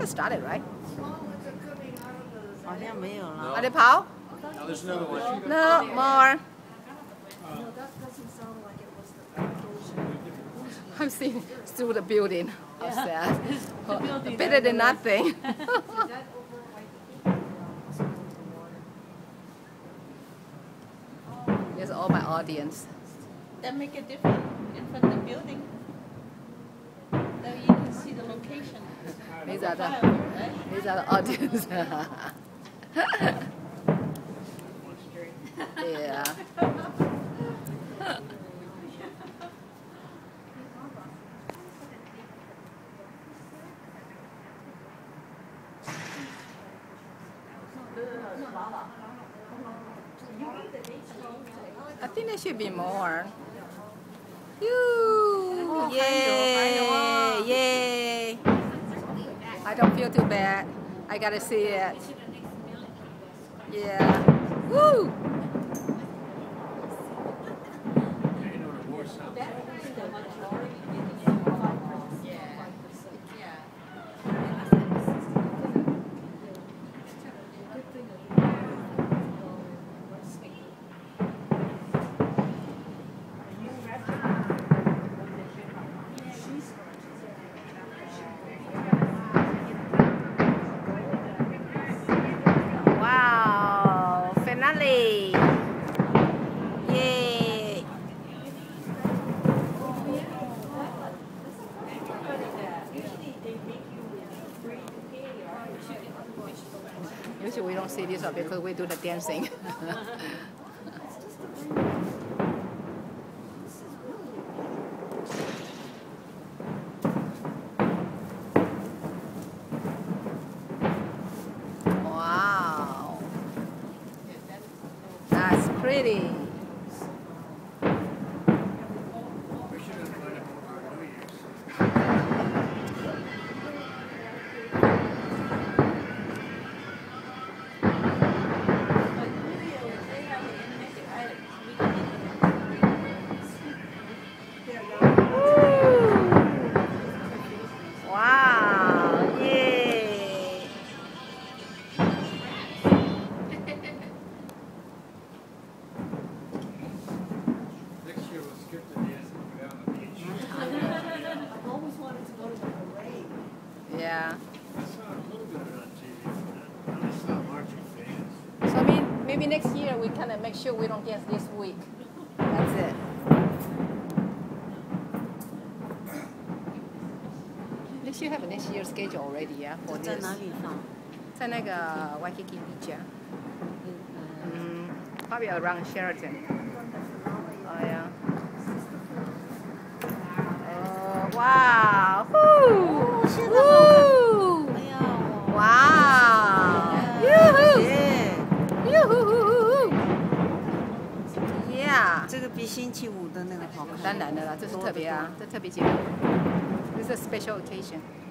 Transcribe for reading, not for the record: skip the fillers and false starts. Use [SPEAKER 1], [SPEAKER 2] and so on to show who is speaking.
[SPEAKER 1] haven't started, right?
[SPEAKER 2] 好像没有了。
[SPEAKER 1] Are they Paul?
[SPEAKER 3] Now there's another one.
[SPEAKER 1] No, more.
[SPEAKER 4] No, that doesn't sound like it was the occasion.
[SPEAKER 1] I'm seeing through the building. How's that?
[SPEAKER 2] The building
[SPEAKER 1] Better than nothing.
[SPEAKER 4] Is that over Waikiki?
[SPEAKER 1] There's all my audience.
[SPEAKER 2] That make a difference in front of the building. Now you can see the location.
[SPEAKER 1] These are the
[SPEAKER 2] Right?
[SPEAKER 1] these are the audience. Yeah. I think there should be more. Yoo! Yay! Yay! I don't feel too bad. I gotta see it. Yeah. Woo! Wow! Finale! Yay! Usually we don't see this one because we do the dancing. Wow! That's pretty.
[SPEAKER 3] We should have invited more of our New Year's.
[SPEAKER 2] But New Year, they have an animated item. We can
[SPEAKER 1] Wow! Yay!
[SPEAKER 3] Next year we'll skip the dance and go down the beach.
[SPEAKER 4] I've always wanted to go to the parade.
[SPEAKER 1] Yeah.
[SPEAKER 3] I saw a little bit of it on TV. I saw marching bands.
[SPEAKER 1] So I mean, maybe next year we kind of make sure we don't dance this week. That's it. Next year have a next year schedule already, yeah, for
[SPEAKER 2] 在
[SPEAKER 1] this.
[SPEAKER 2] 哪里放？
[SPEAKER 1] 在那个 Waikiki Beach 啊。Probably around Sheraton. Oh yeah. Oh wow! Woo!
[SPEAKER 2] 现在
[SPEAKER 1] Woo!
[SPEAKER 2] 哎呀，
[SPEAKER 1] Wow!
[SPEAKER 2] 耶！
[SPEAKER 1] Yoo-hoo! Yeah.
[SPEAKER 2] 这个比星期五的那个好看。
[SPEAKER 1] 当然的啦，这是特别啊，这特别节目。This is a special occasion.